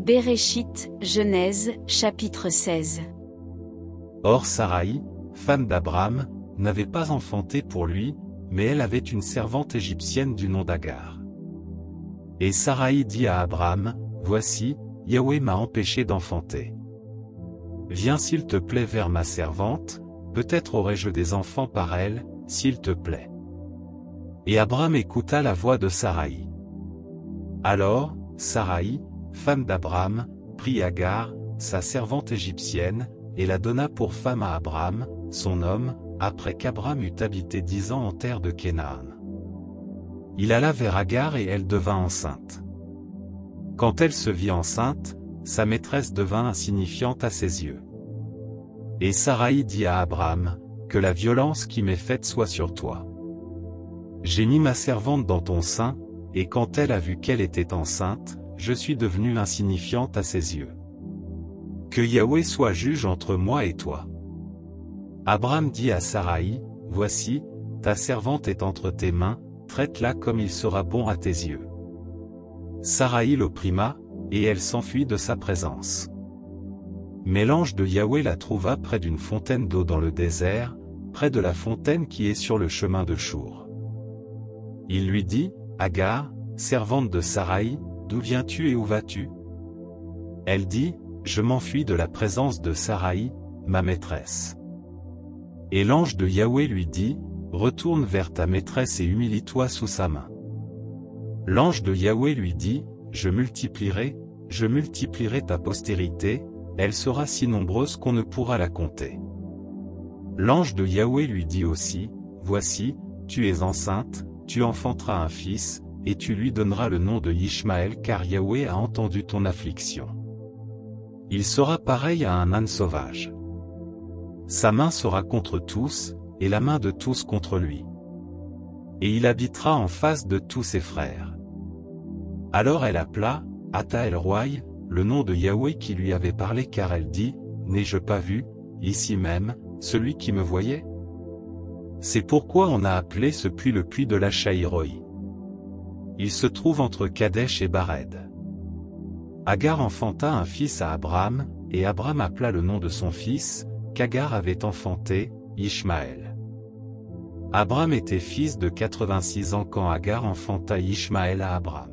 Béréchit, Genèse, chapitre 16. Or Saraï, femme d'Abram, n'avait pas enfanté pour lui, mais elle avait une servante égyptienne du nom d'Agar. Et Saraï dit à Abram, « Voici, Yahweh m'a empêché d'enfanter. Viens s'il te plaît vers ma servante, peut-être aurai-je des enfants par elle, s'il te plaît. » Et Abram écouta la voix de Saraï. Alors, Saraï, femme d'Abram, prit Agar, sa servante égyptienne, et la donna pour femme à Abram, son homme, après qu'Abram eut habité 10 ans en terre de Canaan. Il alla vers Agar et elle devint enceinte. Quand elle se vit enceinte, sa maîtresse devint insignifiante à ses yeux. Et Saraï dit à Abram, « Que la violence qui m'est faite soit sur toi. J'ai mis ma servante dans ton sein, et quand elle a vu qu'elle était enceinte, je suis devenue insignifiante à ses yeux. Que Yahweh soit juge entre moi et toi. » Abram dit à Saraï, « Voici, ta servante est entre tes mains, traite-la comme il sera bon à tes yeux. » Saraï l'opprima, et elle s'enfuit de sa présence. Mais l'ange de Yahweh la trouva près d'une fontaine d'eau dans le désert, près de la fontaine qui est sur le chemin de Chour. Il lui dit, « Agar, servante de Saraï, d'où viens-tu et où vas-tu » Elle dit, « Je m'enfuis de la présence de Saraï, ma maîtresse. » Et l'ange de Yahweh lui dit, « Retourne vers ta maîtresse et humilie-toi sous sa main. » L'ange de Yahweh lui dit, « Je multiplierai ta postérité, elle sera si nombreuse qu'on ne pourra la compter. » L'ange de Yahweh lui dit aussi, « Voici, tu es enceinte, tu enfanteras un fils, et tu lui donneras le nom de Ishmaël car Yahweh a entendu ton affliction. Il sera pareil à un âne sauvage. Sa main sera contre tous, et la main de tous contre lui. Et il habitera en face de tous ses frères. » Alors elle appela, Ata El-Roi, le nom de Yahweh qui lui avait parlé car elle dit, « N'ai-je pas vu, ici même, celui qui me voyait ?» C'est pourquoi on a appelé ce puits le puits de Lachaïroi. Il se trouve entre Kadesh et Bared. Agar enfanta un fils à Abram, et Abram appela le nom de son fils, qu'Agar avait enfanté, Ishmaël. Abram était fils de 86 ans quand Agar enfanta Ishmaël à Abram.